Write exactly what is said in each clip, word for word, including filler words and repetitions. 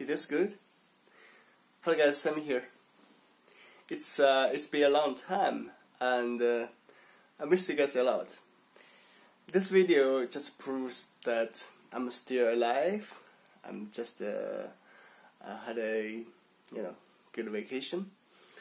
this good? Hello guys, Sami here. It's uh, it's been a long time, and uh, I miss you guys a lot. This video just proves that I'm still alive. I'm just uh, I had a you know good vacation.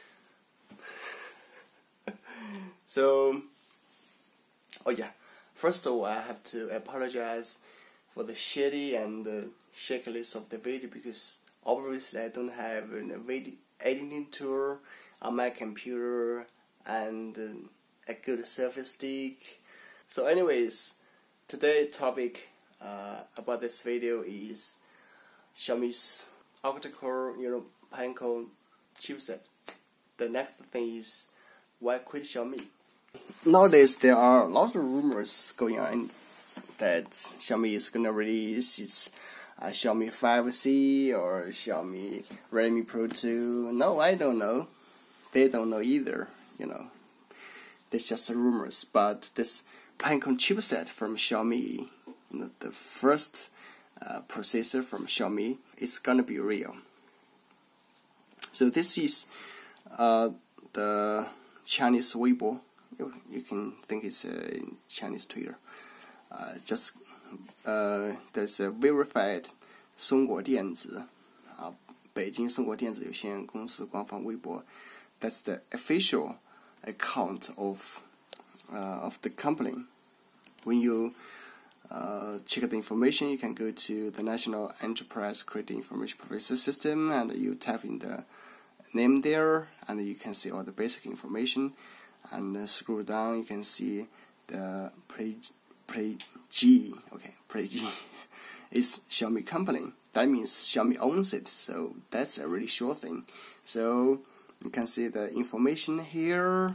So, oh yeah, first of all, I have to apologize for the shitty and uh, shakiness of the video, because obviously I don't have a video editing tool on my computer and uh, a good selfie stick. So anyways, today's topic uh, about this video is Xiaomi's octa-core, you know, Pinecone chipset. The next thing is why quit Xiaomi. Nowadays there are a lot of rumors going on that Xiaomi is gonna release its uh, Xiaomi five C or Xiaomi Redmi Pro two. No, I don't know. They don't know either. You know, it's just rumors. But this Pinecone chipset from Xiaomi, you know, the first uh, processor from Xiaomi, it's gonna be real. So this is uh, the Chinese Weibo. You, you can think it's a Chinese Twitter. Uh, just uh, there's a verified 松果电子啊，北京松果电子有限公司官方微博。That's the official account of uh, of the company. When you uh, check the information, you can go to the National Enterprise Credit Information Processor System, and you type in the name there, and you can see all the basic information. And uh, scroll down, you can see the Play Play G. Okay, Play G is Xiaomi company. That means Xiaomi owns it. So that's a really sure thing. So you can see the information here,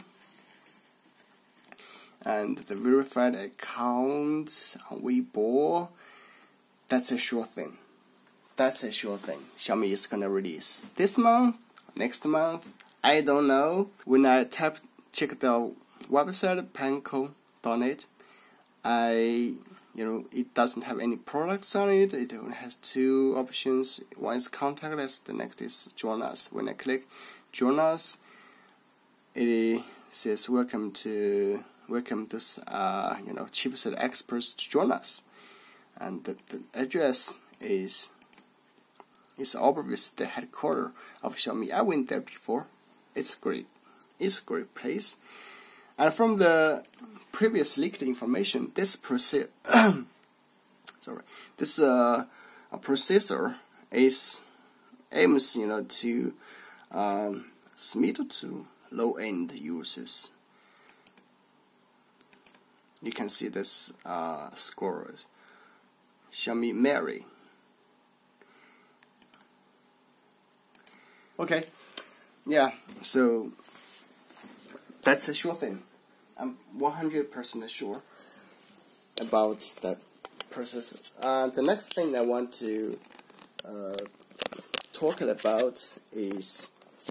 and the verified account on Weibo. That's a sure thing. That's a sure thing. Xiaomi is gonna release this month, next month. I don't know. When I type check the website pinecone dot net, I you know it doesn't have any products on it. It only has two options. One is contact us, the next is join us. When I click join us, it says welcome to welcome this uh you know chipset experts to join us, and the, the address is is obvious, the headquarters of Xiaomi. I went there before. It's great. It's a great place. And from the previous leaked information, this processor, sorry, this uh, a processor is aims, you know, to um, middle to low-end users. You can see this uh, scores. Xiaomi Mary. Okay, yeah. So that's a sure thing. I'm one hundred percent sure about that processor. Uh, the next thing I want to uh, talk about is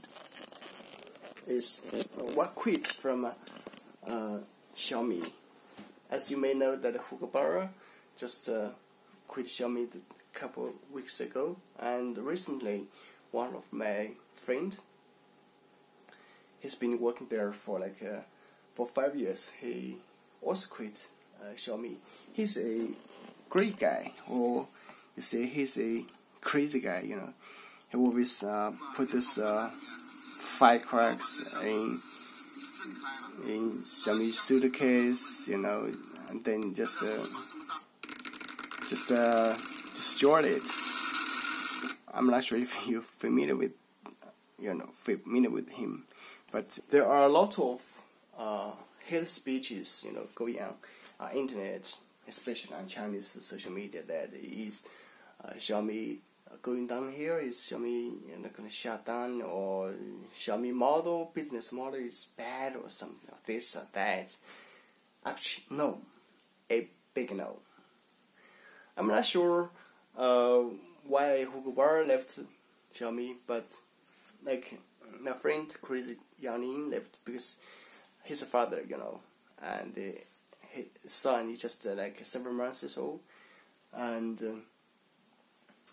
is uh, what quit from uh, uh, Xiaomi. As you may know, that Hugo just uh, quit Xiaomi a couple of weeks ago, and recently one of my friends, he's been working there for like uh, for five years. He also quit uh, Xiaomi. He's a great guy, or you say he's a crazy guy. You know, he always uh, put this uh, firecracks in in Xiaomi suitcase, you know, and then just uh, just uh, destroyed it. I'm not sure if you're familiar with you know familiar with him. But there are a lot of uh, hate speeches, you know, going on on uh, internet, especially on Chinese social media, that is uh, Xiaomi going down here, is Xiaomi you know, going to shut down, or Xiaomi model, business model is bad, or something like this or that. Actually, no, a big no. I'm not sure uh, why Hugo Bar left Xiaomi, but like my friend Crazy Yang left because his father, you know, and uh, his son is just uh, like seven months old, and uh,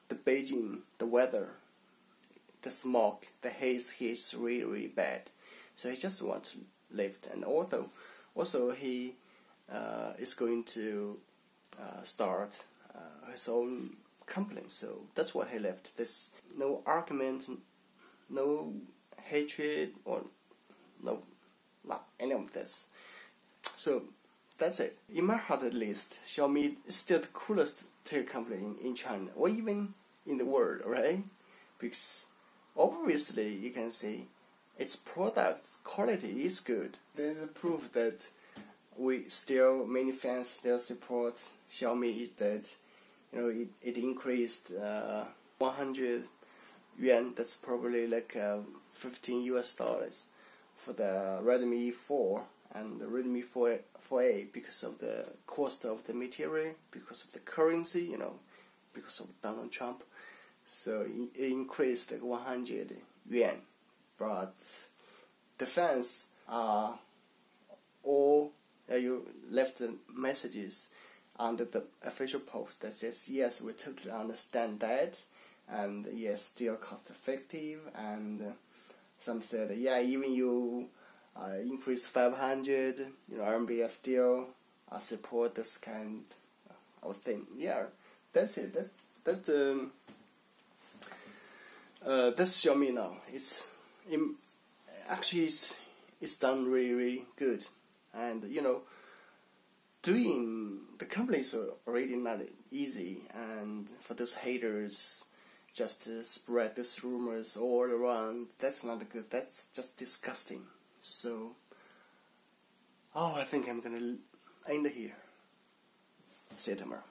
the Beijing, the weather, the smoke, the haze here is really, really bad. So he just wants to lift. And also, also he uh, is going to uh, start uh, his own company. So that's why he left. There's no argument, no hatred, or no, not any of this. So that's it. In my heart at least, Xiaomi is still the coolest tech company in, in China, or even in the world, right? Because obviously you can see its product quality is good. There's a proof that we still, many fans still support Xiaomi is that, you know, it, it increased uh, one hundred yuan, that's probably like uh, fifteen U S dollars for the Redmi four and the Redmi four A because of the cost of the material, because of the currency, you know, because of Donald Trump. So it increased like one hundred yuan. But the fans are all, uh, you left the messages under the official post that says, yes, we totally understand that, and yes, still cost effective, and uh, some said, yeah, even you uh, increase five hundred, you know, R M B, I still uh, support this kind of thing. Yeah, that's it. That's that's the uh, that's Xiaomi now. It's in, actually it's it's done really really good, and you know, doing the company is already not easy, and for those haters just to spread these rumors all around, that's not good. That's just disgusting. So, oh, I think I'm gonna end here. See you tomorrow.